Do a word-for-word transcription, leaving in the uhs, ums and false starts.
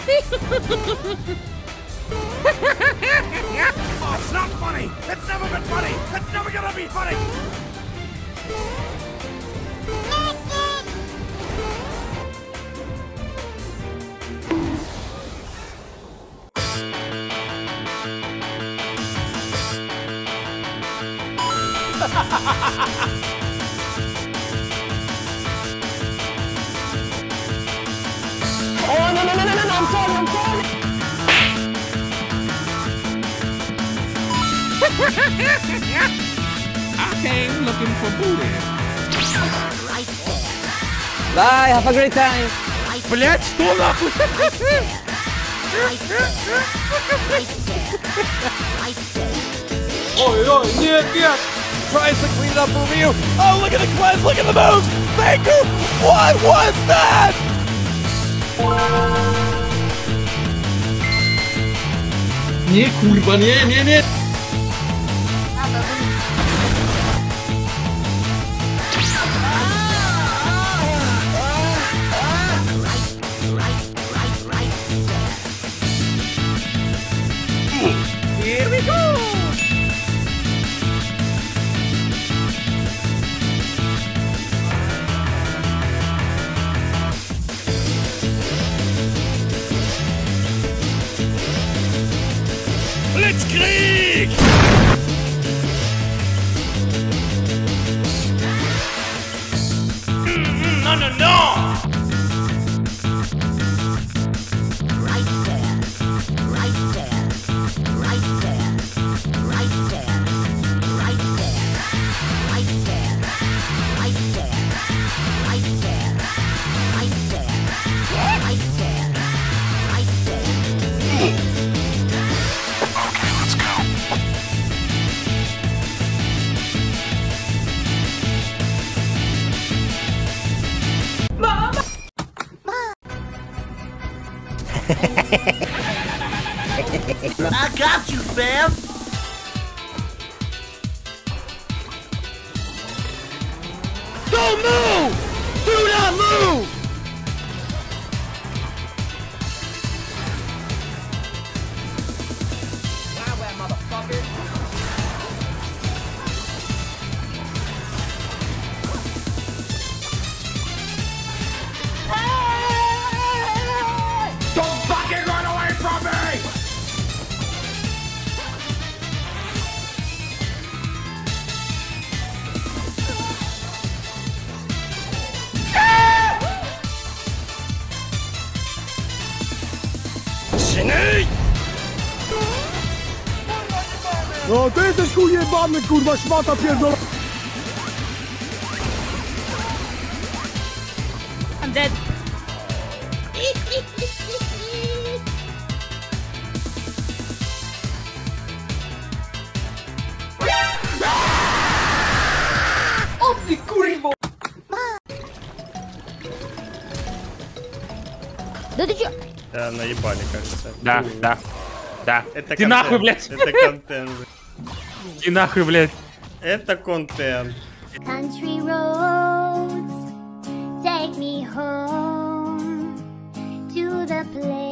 Oh, it's not funny! It's never been funny! It's never gonna be funny! Oh, no, no, no, no, no, I'm sorry, I'm sorry! I came looking for booty. Right there. Bye, have a great time. Right. Блять, что нахуй? Oi, oi, нет, нет! Tries to clean it up for you. Oh, look at the cleanse, look at the moves! Thank you! What was that? Nie, kurwa, nie, nie, nie! Here we go! Blitzkrieg! Mm-mm, no, no, no! Right there. Right there. Right there. Right there. Right there. Right there. Right there. Right there. Right there. Right there. Right there. Okay, let's go. I got you, fam! Don't move! Do not move! Don't fucking run away from me! No, ty jesteś chuj jebany, kurwa, szmata pierdolona! I'm dead. O ty kurwo! Да ты чё? Да, наебали, кажется. Да, да, да. Это Иди контент. нахуй, блядь! Это контент. Иди нахуй, блядь! Это контент. Country roads take me home to the place